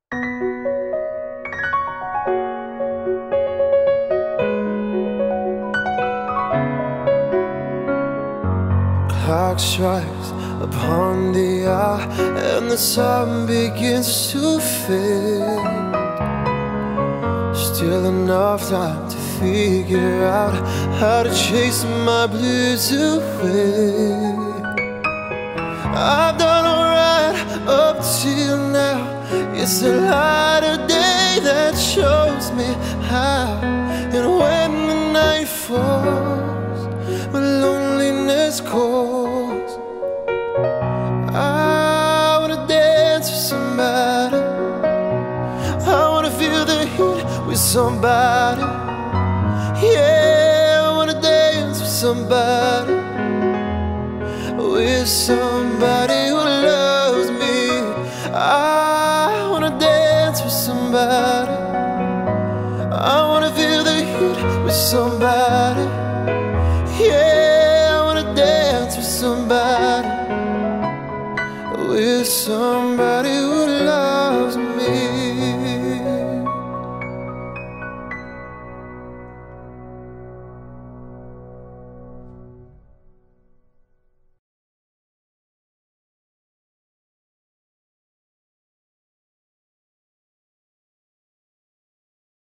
Clock strikes upon the hour and the sun begins to fade. Still enough time to figure out how to chase my blues away. I've done alright up till now. It's the light of day that shows me how. And when the night falls, when loneliness calls, I wanna dance with somebody. I wanna feel the heat with somebody. Yeah, I wanna dance with somebody. With somebody who loves me. I wanna dance with somebody. I wanna feel the heat with somebody. Yeah, I wanna dance with somebody. With somebody who